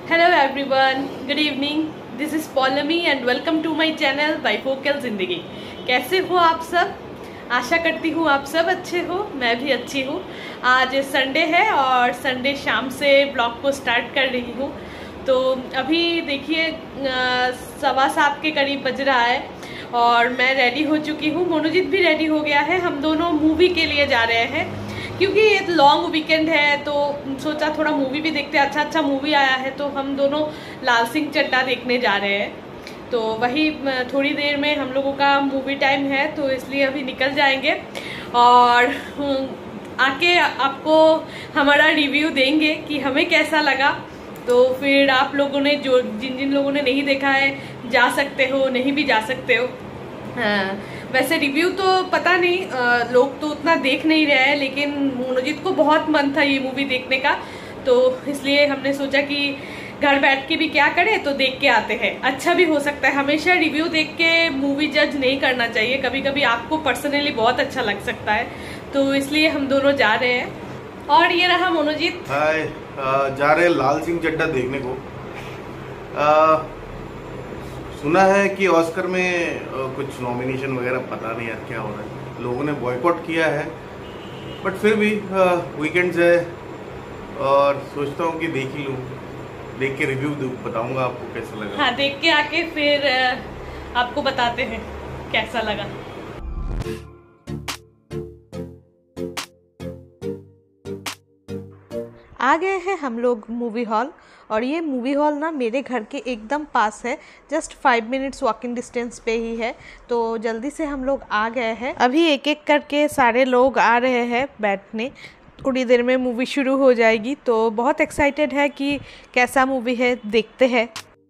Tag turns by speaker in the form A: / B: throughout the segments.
A: Hello everyone, good evening. This is Paulami and welcome to my channel bifocal Zindagi. कैसे हो आप सब? आशा करती हूँ आप सब अच्छे हो, मैं भी अच्छी हूँ। आज संडे है और संडे शाम से ब्लॉग को स्टार्ट कर रही हूँ। तो अभी देखिए 7:15 के करीब बज रहा है और मैं रेडी हो चुकी हूँ। मोनोजीत भी रेडी हो गया है। हम दोनों मूवी के लिए जा रहे हैं क्योंकि ये लॉन्ग वीकेंड है, तो सोचा थोड़ा मूवी भी देखते हैं। अच्छा मूवी आया है तो हम दोनों लाल सिंह चड्ढा देखने जा रहे हैं। तो वही थोड़ी देर में हम लोगों का मूवी टाइम है, तो इसलिए अभी निकल जाएंगे और आके आपको हमारा रिव्यू देंगे कि हमें कैसा लगा। तो फिर आप लोगों ने जिन लोगों ने नहीं देखा है जा सकते हो, नहीं भी जा सकते हो। वैसे रिव्यू तो पता नहीं, लोग तो उतना देख नहीं रहे हैं, लेकिन मोनोजीत को बहुत मन था ये मूवी देखने का, तो इसलिए हमने सोचा कि घर बैठ के भी क्या करें, तो देख के आते हैं। अच्छा भी हो सकता है। हमेशा रिव्यू देख के मूवी जज नहीं करना चाहिए, कभी कभी आपको पर्सनली बहुत अच्छा लग सकता है, तो इसलिए हम दोनों जा रहे हैं। और ये रहा मोनोजीत।
B: हाय, जा रहे हैं लाल सिंह चड्ढा देखने को। सुना है कि ऑस्कर में कुछ नॉमिनेशन वगैरह, पता नहीं यार क्या हो रहा है। लोगों ने बॉयकॉट किया है, बट फिर भी वीकेंड्स है और सोचता हूँ कि देख ही लूँ। देख के रिव्यू बताऊंगा आपको कैसा लगा।
A: हाँ, देख के आके फिर आपको बताते हैं कैसा लगा। आ गए हैं हम लोग मूवी हॉल, और ये मूवी हॉल ना मेरे घर के एकदम पास है, जस्ट 5 मिनट्स वॉकिंग डिस्टेंस पे ही है। तो जल्दी से हम लोग आ गए हैं। अभी एक एक करके सारे लोग आ रहे हैं बैठने। थोड़ी देर में मूवी शुरू हो जाएगी, तो बहुत एक्साइटेड है कि कैसा मूवी है, देखते हैं।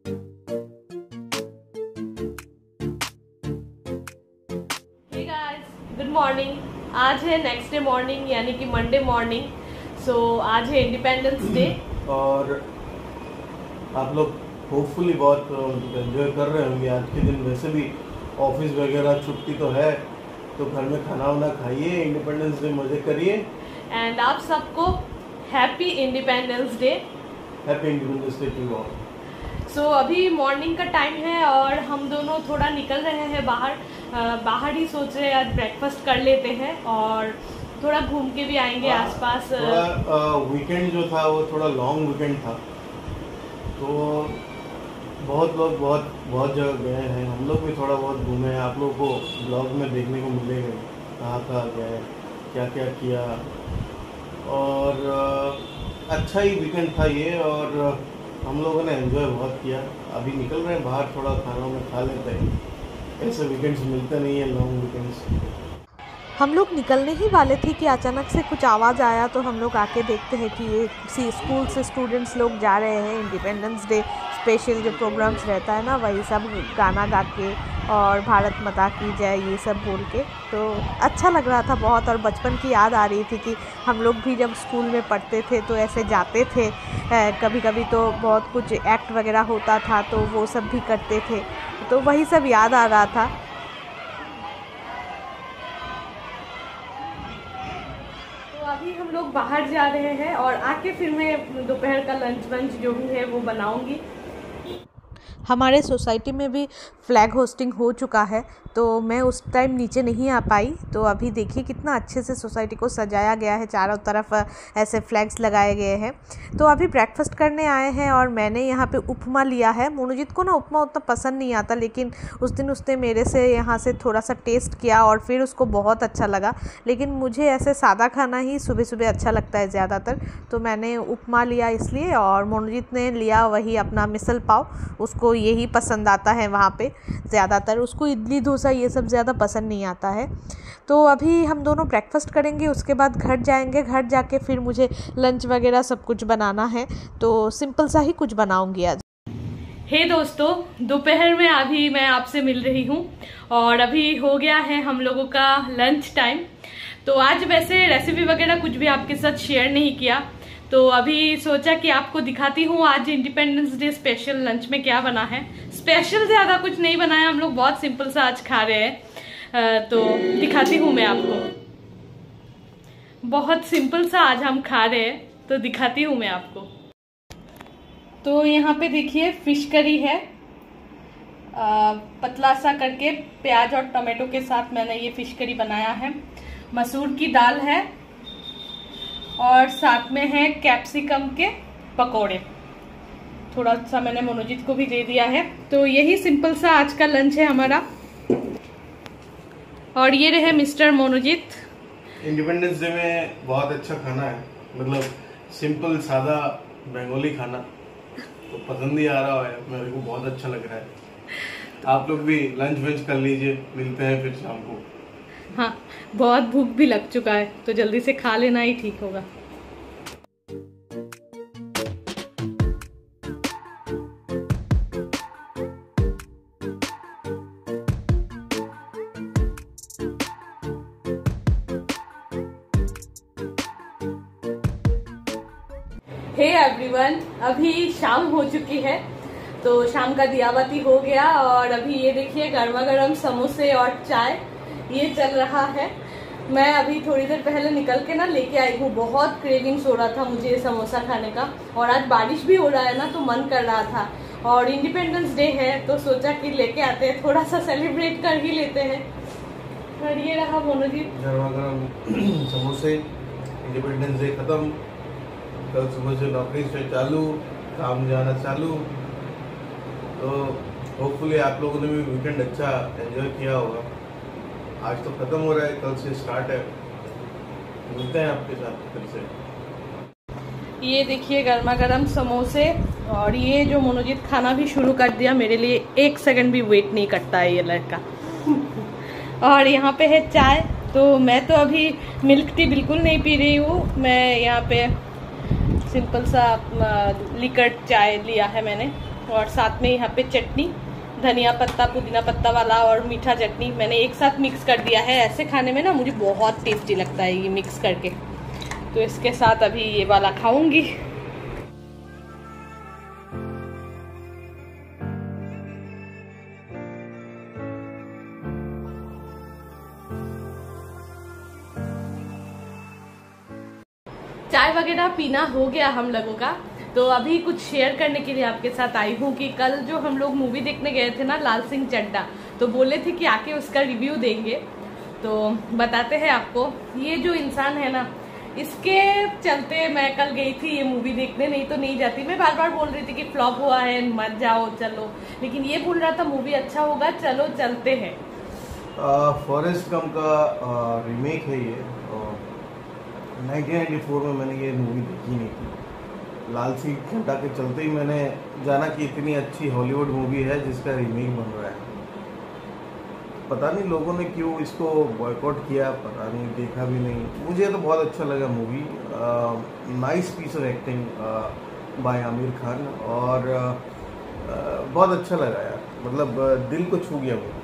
A: Hey guys, good morning. आज है नेक्स्ट डे मॉर्निंग, यानी कि मंडे मॉर्निंग। सो आज है इंडिपेंडेंस डे और
B: आप लोग होपफुली बहुत एंजॉय कर रहे होंगे आज के दिन। वैसे भी ऑफिस वगैरह छुट्टी तो है, तो घर में खाना वाना खाइए, इंडिपेंडेंस डे मजे करिए।
A: एंड आप सबको happy independence day.
B: Happy independence day to all.
A: So अभी मॉर्निंग का टाइम है और हम दोनों थोड़ा निकल रहे हैं बाहर। बाहर ही सोच रहे हैं आज ब्रेकफास्ट कर लेते हैं और थोड़ा घूम के भी आएंगे आसपास।
B: वीकेंड जो था वो थोड़ा लॉन्ग वीकेंड था, तो बहुत लोग बहुत जगह गए हैं। हम लोग भी थोड़ा बहुत घूमे हैं। आप लोगों को ब्लॉग में देखने को मिलेगा कहाँ गए, क्या क्या किया। और अच्छा ही वीकेंड था ये, और हम लोगों ने एंजॉय बहुत किया। अभी निकल रहे हैं बाहर, थोड़ा खाना में खा लेते हैं। ऐसे वीकेंड्स मिलते नहीं है, लॉन्ग वीकेंड्स।
C: हम लोग निकलने ही वाले थे कि अचानक से कुछ आवाज़ आया, तो हम लोग आके देखते हैं कि ये स्कूल से स्टूडेंट्स लोग जा रहे हैं इंडिपेंडेंस डे स्पेशल जो प्रोग्राम्स रहता है ना, वही सब गाना गा के और भारत माता की जय ये सब बोल के। तो अच्छा लग रहा था बहुत, और बचपन की याद आ रही थी कि हम लोग भी जब स्कूल में पढ़ते थे तो ऐसे जाते थे। कभी कभी तो बहुत कुछ एक्ट वगैरह होता था, तो वो सब भी करते थे, तो वही सब याद आ रहा था।
A: अभी हम लोग बाहर जा रहे हैं और आके फिर मैं दोपहर का लंच जो भी है वो बनाऊंगी।
C: हमारे सोसाइटी में भी फ्लैग होस्टिंग हो चुका है, तो मैं उस टाइम नीचे नहीं आ पाई। तो अभी देखिए कितना अच्छे से सोसाइटी को सजाया गया है, चारों तरफ ऐसे फ्लैग्स लगाए गए हैं। तो अभी ब्रेकफास्ट करने आए हैं और मैंने यहाँ पे उपमा लिया है। मोनोजीत को ना उपमा उतना पसंद नहीं आता, लेकिन उस दिन उसने मेरे से यहाँ से थोड़ा सा टेस्ट किया और फिर उसको बहुत अच्छा लगा। लेकिन मुझे ऐसे सादा खाना ही सुबह सुबह अच्छा लगता है ज़्यादातर, तो मैंने उपमा लिया इसलिए। और मोनोजीत ने लिया वही अपना मिसल पाव, उसको यही पसंद आता है वहाँ पे ज़्यादातर। उसको इडली डोसा ये सब ज़्यादा पसंद नहीं आता है। तो अभी हम दोनों ब्रेकफास्ट करेंगे, उसके बाद घर जाएंगे। घर जाके फिर मुझे लंच वगैरह सब कुछ बनाना है, तो सिंपल सा ही कुछ बनाऊंगी आज।
A: हे दोस्तों, दोपहर में अभी मैं आपसे मिल रही हूँ और अभी हो गया है हम लोगों का लंच टाइम। तो आज वैसे रेसिपी वगैरह कुछ भी आपके साथ शेयर नहीं किया, तो अभी सोचा कि आपको दिखाती हूँ आज इंडिपेंडेंस डे स्पेशल लंच में क्या बना है। स्पेशल ज़्यादा कुछ नहीं बनाया, हम लोग बहुत सिंपल सा आज खा रहे हैं, तो दिखाती हूँ मैं आपको। बहुत सिंपल सा आज हम खा रहे हैं, तो दिखाती हूँ मैं आपको। तो यहाँ पे देखिए फिश करी है, पतला सा करके प्याज और टमाटो के साथ मैंने ये फिश करी बनाया है। मसूर की दाल है और साथ में है कैप्सिकम के पकोड़े। थोड़ा सा मैंने मनोजीत को भी दे दिया है। तो यही सिंपल सा आज का लंच है हमारा। और ये रहे मिस्टर मनोजीत।
B: इंडिपेंडेंस डे में बहुत अच्छा खाना है, मतलब सिंपल सादा बंगाली खाना, तो पसंद ही आ रहा है, मेरे को बहुत अच्छा लग रहा है। आप लोग भी लंच वंच कर लीजिए, मिलते हैं फिर शाम को।
A: हाँ, बहुत भूख भी लग चुका है तो जल्दी से खा लेना ही ठीक होगा। हे एवरीवन, अभी शाम हो चुकी है, तो शाम का दियाबाती हो गया और अभी ये देखिए गर्मा गर्म समोसे और चाय ये चल रहा है। मैं अभी थोड़ी देर पहले निकल के ना लेके आई हूँ, बहुत क्रेविंग्स हो रहा था मुझे समोसा खाने का, और आज बारिश भी हो रहा है ना तो मन कर रहा था, और इंडिपेंडेंस डे है तो सोचा कि लेके आते हैं, थोड़ा सा सेलिब्रेट कर ही लेते हैं। और ये रहा मनोजीत,
B: गर्मा गर्म समोसे। इंडिपेंडेंस डे खत्म, कल सुबह से नौकरी से चालू, काम जाना चालू। तो होपफुली आप लोगों ने भी वीकेंड अच्छा एंजॉय किया होगा। आज तो खत्म हो रहा है, कल से स्टार्ट है। मिलते हैं आपके साथ फिर से।
A: ये देखिए गर्मा गर्म समोसे, और ये जो मनोजीत खाना भी शुरू कर दिया, मेरे लिए 1 सेकंड भी वेट नहीं करता है ये लड़का। और यहाँ पे है चाय। तो मैं तो अभी मिल्क टी बिल्कुल नहीं पी रही हूँ, मैं यहाँ पे सिंपल सा लिकर्ड चाय लिया है मैंने, और साथ में यहाँ पे चटनी, धनिया पत्ता पुदीना पत्ता वाला और मीठा चटनी मैंने एक साथ मिक्स कर दिया है। ऐसे खाने में ना मुझे बहुत टेस्टी लगता है ये मिक्स करके, तो इसके साथ अभी ये वाला खाऊंगी। चाय वगैरह पीना हो गया हम लोगों का, तो अभी कुछ शेयर करने के लिए आपके साथ आई हूँ कि कल जो हम लोग मूवी देखने गए थे ना, लाल सिंह चड्ढा, तो बोले थे कि आके उसका रिव्यू देंगे, तो बताते हैं आपको। ये जो इंसान है ना, इसके चलते मैं कल गई थी ये मूवी देखने, नहीं तो नहीं जाती। मैं बार बार बोल रही थी कि फ्लॉप हुआ है मत जाओ चलो, लेकिन ये बोल रहा था मूवी अच्छा होगा, चलो चलते हैं।
B: फॉरेस्ट गंप का रीमेक है ये। 1994 में मैंने ये मूवी देखी नहीं थी, लाल सिंह चड्ढा के चलते ही मैंने जाना कि इतनी अच्छी हॉलीवुड मूवी है जिसका रीमेक बन रहा है। पता नहीं लोगों ने क्यों इसको बॉयकॉट किया, पता नहीं, देखा भी नहीं। मुझे तो बहुत अच्छा लगा movie, nice piece of acting by Aamir Khan, और बहुत अच्छा लगा यार, मतलब दिल को छू गया वो।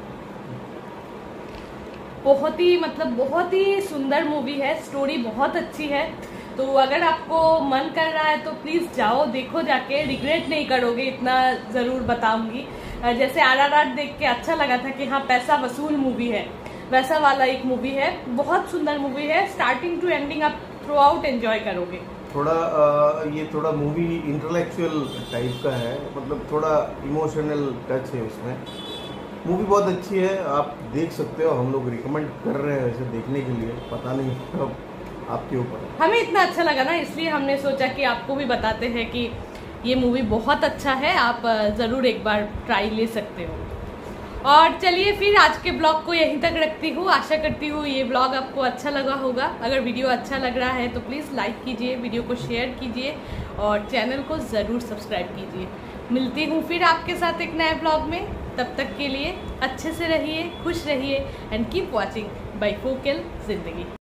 A: बहुत ही मतलब बहुत ही सुंदर मूवी है, स्टोरी बहुत अच्छी है, तो अगर आपको मन कर रहा है तो प्लीज जाओ देखो, जाके रिग्रेट नहीं करोगे, इतना जरूर बताऊंगी। जैसे RRR देख के अच्छा लगा था कि हाँ पैसा वसूल मूवी है, वैसा वाला एक मूवी है, बहुत सुंदर मूवी है, स्टार्टिंग टू एंडिंग आप थ्रू आउट एंजॉय करोगे।
B: थोड़ा ये थोड़ा मूवी इंटेलेक्चुअल टाइप का है, मतलब थोड़ा इमोशनल टच है उसमें। मूवी बहुत अच्छी है, आप देख सकते हो, हम लोग रिकमेंड कर रहे हैं इसे देखने के लिए, पता नहीं अब आपके ऊपर।
A: हमें इतना अच्छा लगा ना, इसलिए हमने सोचा कि आपको भी बताते हैं कि ये मूवी बहुत अच्छा है, आप ज़रूर एक बार ट्राई ले सकते हो। और चलिए फिर आज के ब्लॉग को यहीं तक रखती हूँ। आशा करती हूँ ये ब्लॉग आपको अच्छा लगा होगा। अगर वीडियो अच्छा लग रहा है तो प्लीज़ लाइक कीजिए, वीडियो को शेयर कीजिए और चैनल को ज़रूर सब्सक्राइब कीजिए। मिलती हूँ फिर आपके साथ एक नए ब्लॉग में, तब तक के लिए अच्छे से रहिए, खुश रहिए एंड कीप वॉचिंग बाइफोकल जिंदगी।